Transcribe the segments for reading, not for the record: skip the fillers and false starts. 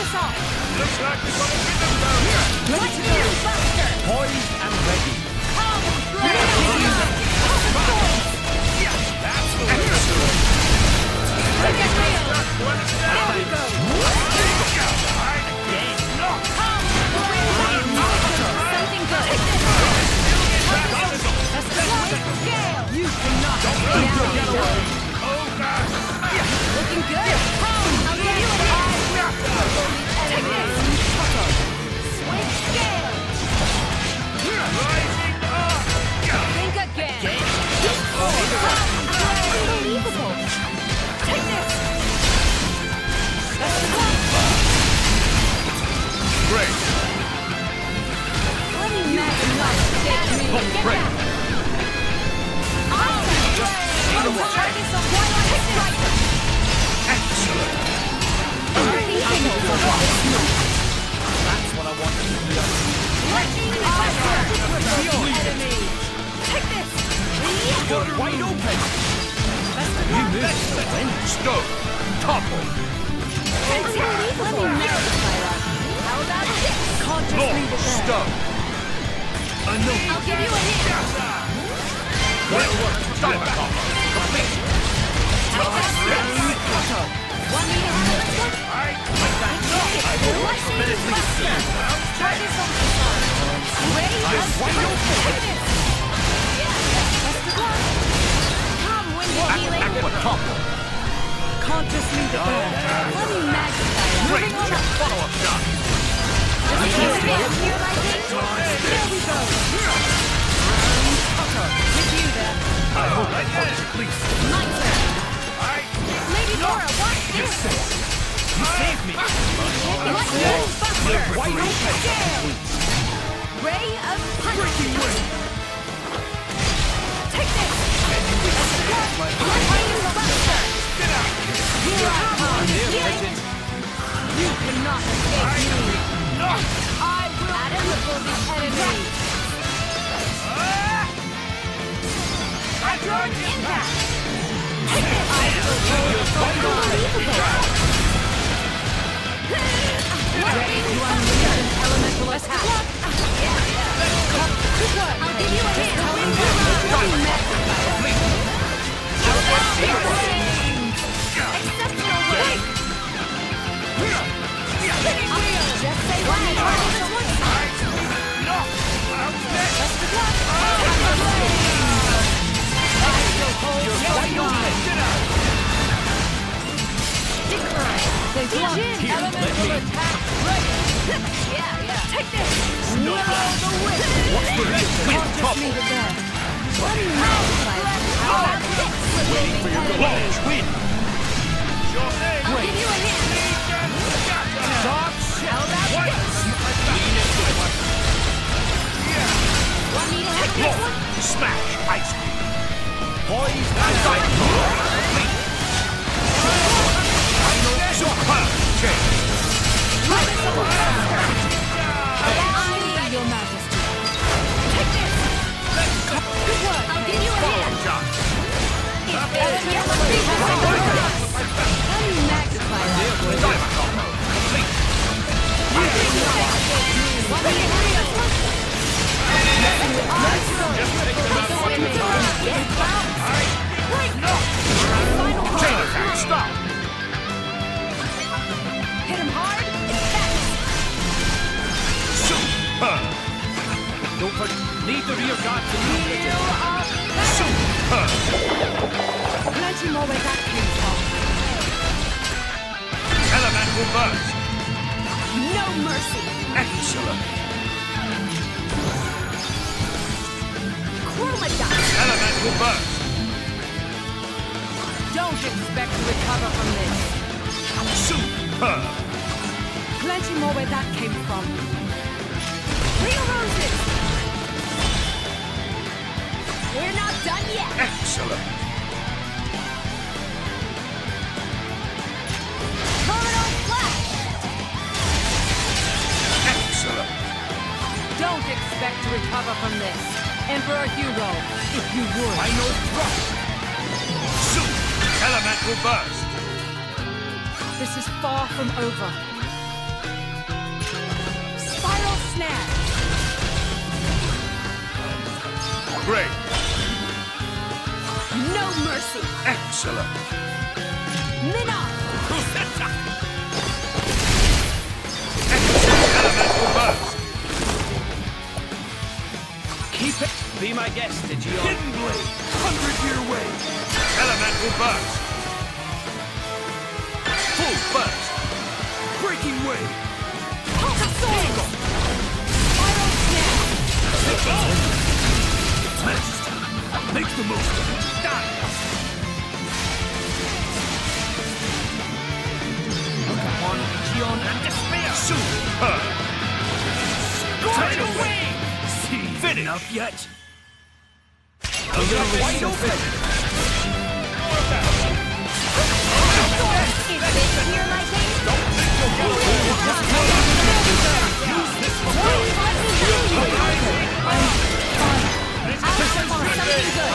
us off. Looks like we've got a rhythm down here. Ready to go. Buster. Poised and ready. Come, That's the excellent. Take it real. One is There down. we go. Again. No. Come, something good. That's the scale. You cannot Oh, God. looking good. Come, I'll give you a hand. Take this. Switch scale. Rising up. Think again. Unbelievable. Take this. That's the Great. Let me imagine not to get me. Get Great. back. I'll try this on one striker. Excellent. Unbelievable. That's what I wanted to do. Lightning fire. Enemy. Take this. Got it wide open. You missed. Stone. Topple. Unbelievable. Let me magnify that. How about this? Can't just Lord. leave it there. Stone. I know. I'll give you a hint. Well worked. Stop it. Complete. Want me to handle this one? Lightning Buster. Try this on the side. Ready? wide open. Take this. Best of luck. Come, Windy Healing. Aqua Topple. Can't just leave it there. Let me magnify it. Great. Moving on up. Follow-up shot. Just in case we have here, I think. There we go. With you there. I hope I caught you, please. My turn. Lady Nora, watch this. You saved me. Lightning Buster. Wide open. Scale. Ray of Punishment. Take this. Lightning Buster. Here I come. Healing. You cannot escape me. I will cripple the enemy. Impact. Take this. I will unbelievable. Ready to unleash an elemental attack. I'll give you a hint. Let me magnify that. Exceptional work. Just say one and try this on one side. Best of luck. I will hold your line. Decline. Begin elemental attack. Yeah. Take this. Will the wind. What's the risk? Can't just leave it there. Let me magnify that. How about this? Waiting for your launch. Win. I'll give you a hint. Dark How about this? Want me to hit this one? Smash. Ice cream. Poised and ready. Complete. I know. Superb. Change. Your Majesty. Take this. Good work. I'll give you a Follow-up hint. shot. Let me magnify that. Dive combo. Complete. Want me to hit this one? Just take them out one at a time. Get down. Final Chain call. attack. Stop. Hit him hard and fast. Superb. Don't forget. Leave the rear guard to Heal me. up. Superb. Plenty more where that came from. Elemental burst. No mercy. Excellent. Chromodot. Elemental burst. Don't expect to recover from this. Superb. Plenty more where that came from. Real roses. We're not done yet. Excellent. Terminal flash. Excellent. Don't expect to recover from this. Emperor Hugo, if you would. Final thrust. Super. Elemental burst. This is far from over. Great. No mercy. Excellent. Minna. Elemental burst. Keep it. Be my guest, Digimon. Hidden blade. 100-year wave. Elemental burst. Full burst. Breaking wave. Pulse of swords. Spiral snap. Majesty. Make the most of it. Die. Look upon Digimon and despair. Super. Take away. See, finish. Enough yet? A little Wide open. Is this your liking? Don't think you'll get away with this. Use this for I'll find something good.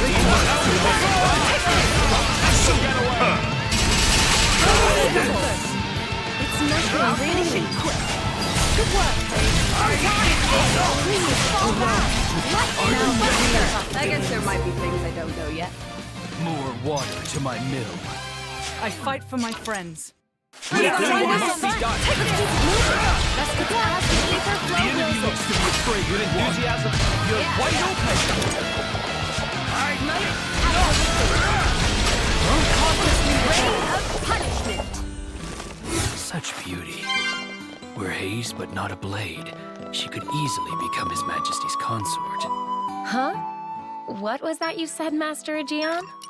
It's nothing really quick. Good work, Paige. Please fall back. I guess there might be things I don't know yet. More water to my mill. I fight for my friends. Yeah, Let's you must be done. get the gas and ether flow The enemy music. looks to be afraid. Your enthusiasm, you're Yeah. wide open. Rain of punishment. Such beauty. We're haze, but not a blade. She could easily become His Majesty's consort. Huh? What was that you said, Master Aegeon?